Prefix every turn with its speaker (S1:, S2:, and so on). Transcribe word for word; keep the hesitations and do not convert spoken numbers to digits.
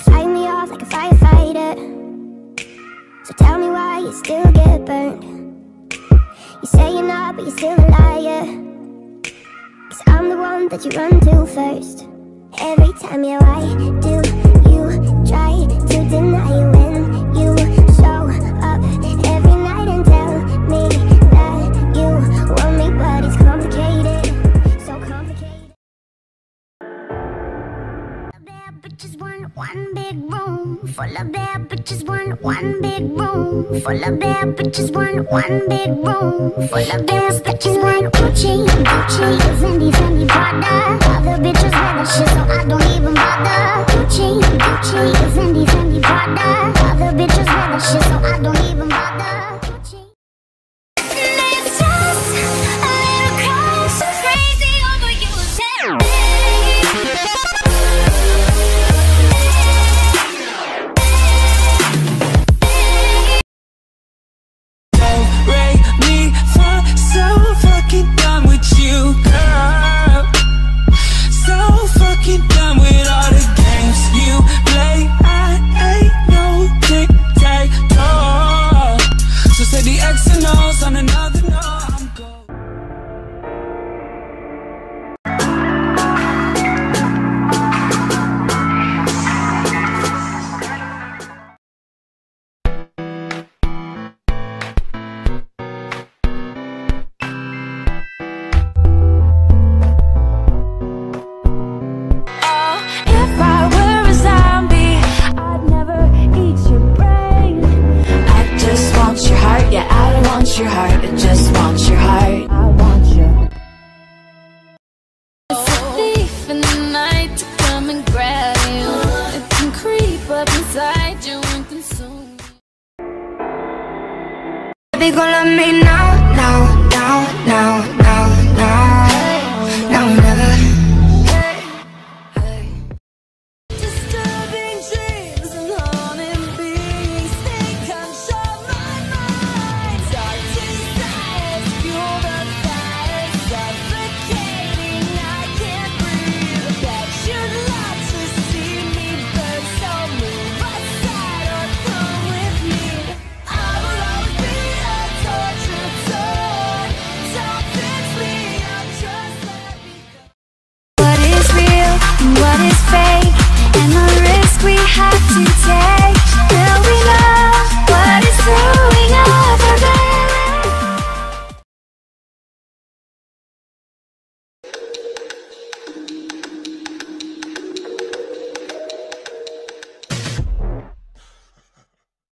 S1: fight me off like a firefighter. So tell me why you still get burned. You say you're not, but you're still a liar. Cause I'm the one that you run to first. Every time, yeah, why do you try to deny when you show up every night and tell me that you want me, but it's complicated, so complicated. Bad bitches want one big room full of bad bitches, want one big room full of bad bitches, want one big room full of bad bitches, want Gucci, Gucci, Fendi, Fendi, Prada. Other bitches wear that shit, so I don't even bother. Gucci, Gucci, Fendi, Fendi, Prada. Other bitches wear that shit, so I don't even bother. Gucci. And it's just a little close, crazy over you.
S2: Your heart, it just wants your heart. I want you. It's a thief in the night to come and grab you. It can creep up inside you and consume you. Baby, gon' love me now, now, now, now.